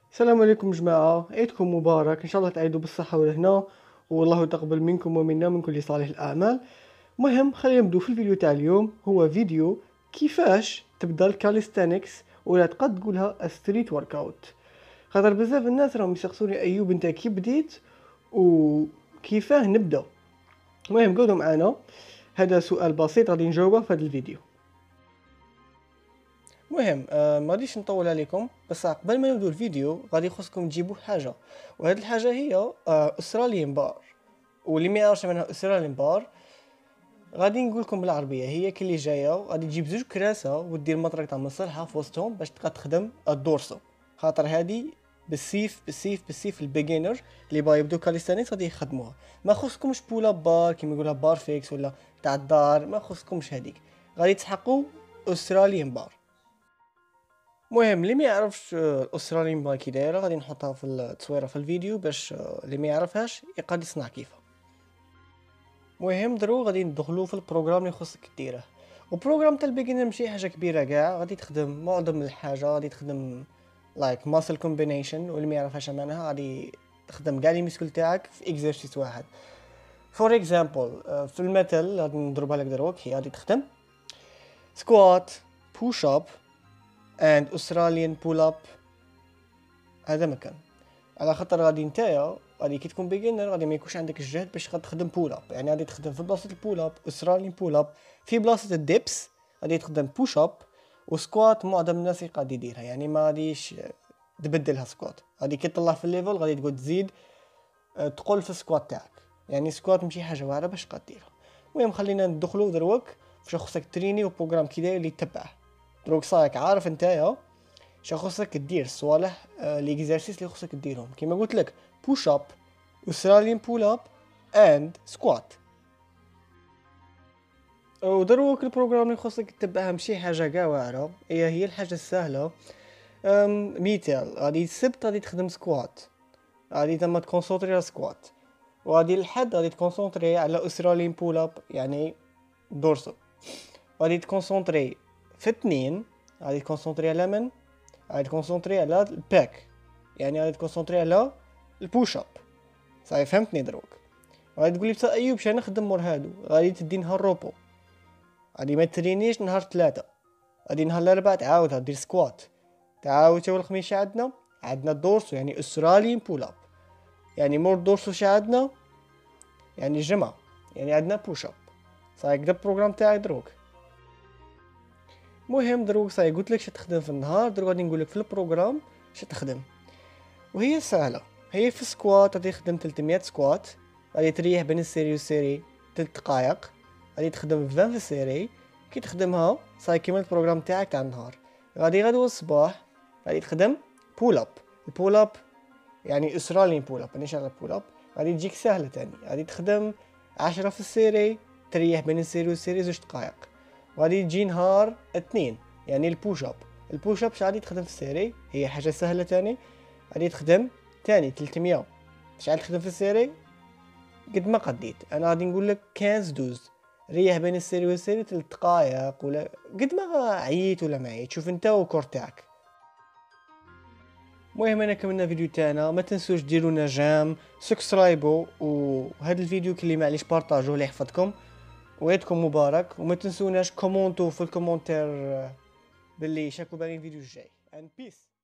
السلام عليكم جماعة، عيدكم مبارك. إن شاء الله تعيدوا بالصحة والهنا، والله يتقبل منكم ومنا من كل صالح الأعمال. مهم خلينا نبدو في الفيديو تاع اليوم. هو فيديو كيفاش تبدا الكاليستانكس ولا تقد تقولها ستريت ورك اوت. خاطر بزاف الناس راهم يسقسوني ايوب انت كي بديت وكيفاه نبدا. المهم قعدوا معانا، هذا سؤال بسيط غادي نجاوبه في هذا الفيديو. مهم ما غاديش نطول عليكم، بس قبل ما نبدو الفيديو غادي خصكم تجيبوا حاجه، وهذه الحاجه هي استراليان بار. واللي ما يعرفش منها استراليان بار غادي نقول لكم بالعربيه، هي كي اللي جايه غادي تجيب زوج كراسه ودير مطرق تاع مصلحه في وسطهم باش تبقى تخدم الدورسو. خاطر هذه بالسيف البيجينر اللي باغي يبدو كاليستانيكس غادي يخدموها. ما خصكمش بولا بار كيما يقولها بار فيكس ولا تاع الدار، ما خصكمش هذيك، غادي تحقوا استراليان بار. مهم اللي ما يعرفش الاستراليان بار كي دايره غادي نحطها في التصويره في الفيديو باش اللي ما يعرفهاش يقدر يصنع كيفها. مهم درو غادي ندخلو في البروغرام اللي خصك ديره. وبروغرام تاع البيجنر ماشي حاجه كبيره كاع، غادي تخدم معظم الحاجه، غادي تخدم لايك ماسل كومبينيشن، واللي ما يعرفهاش معناها غادي تخدم كاع لي ميسكل تاعك في اكزرسيس واحد. فور اكزامبل في المثل غادي نضربها لك دروك، هي غادي تخدم سكوات، بوش اب اند استراليان بول اب. هذا مكان على خاطر غادي نتايا غادي كي تكون بيجنر غادي ما يكونش عندك الجهد باش تخدم بول اب، يعني غادي تخدم في بلاصه البول اب استراليان بول اب، في بلاصه الديبس غادي تخدم بوش اب، وسكوات معظم الناس قاعد يديرها، يعني ما غاديش تبدلها سكوات. غادي كي تطلع في الليفل غادي تقعد تزيد تقول في السكوات تاعك، يعني سكوات ماشي حاجه واعره باش قاعد ديرها. المهم خلينا ندخلوا دروك فاش خصك تريني وبروغرام كي داير اللي تتبعه. دروك صايك عارف نتايا شا خصك دير صوالح ليكزارسيس اللي خصك ديرهم كيما قلت لك بوش اب، استراليان بول اب اند سكوات. ودروك البروغرام اللي خصك تتبعها ماشي حاجه كاع واعره، هي الحاجه السهله. مثال غادي السبت غادي تخدم سكوات، غادي تما تكونسونطري على سكوات، وغادي الحد غادي تكونسونطري على استراليان بول اب يعني دورسو، غادي تكونسونطري في اثنين غادي تكونسونطري على من غادي تكونسونطري على الباك، يعني غادي تكونسونطري على البوش اب. صافي فهمتني دروك. غادي تقولي بصح ايوب باش نخدم مور هادو، غادي تدي نهار روبو، غادي ما ترينيش نهار 3، غادي نهار الاربعاء تعاودها دير سكوات، تعاود تا الخميس عندنا الدورسو يعني استراليان بول اب، يعني مور الدورسو عندنا يعني الجمعة، يعني عندنا بوش اب. صافي هكدا البروغرام تاعي دروك. مهم دروك صاي قلت لك تخدم في النهار، دروك غادي نقول لك في البروغرام تخدم. وهي سهله، هي في سكوات غادي تخدم 300 سكوات، غادي تريح بين السيري والسيري 3 دقائق، غادي تخدم 20 في السيري. كي تخدمها صاي كيما البروغرام تاعك تاع النهار. غدوة الصباح غادي تخدم بول اب. البول اب يعني استراليان بول اب، مانيش على بول اب، غادي تجيك سهله تاني. غادي تخدم 10 في السيري، تريح بين السيري والسيري 2 دقائق. وغادي تجي نهار اثنين يعني البوش اب. البوش اب غادي تخدم في السيري، هي حاجه سهله تاني، غادي تخدم تاني 300. شحال تخدم في السيري قد ما قديت انا، غادي نقول لك 15 دوز، ريح بين السيري والسيري 3 دقائق ولا قد ما عييت ولا ما عييت، شوف انت والكور تاعك. المهم انا كملنا الفيديو تاعنا، ما تنسوش ديروا لنا جام سبسكرايبوا، وهذا الفيديو كلي معليش بارطاجوه اللي يحفظكم، وعيدكم مبارك. وما تنسوناش كومونتو في الكومنتير باللي شاكو باغيين الفيديو الجاي. and peace.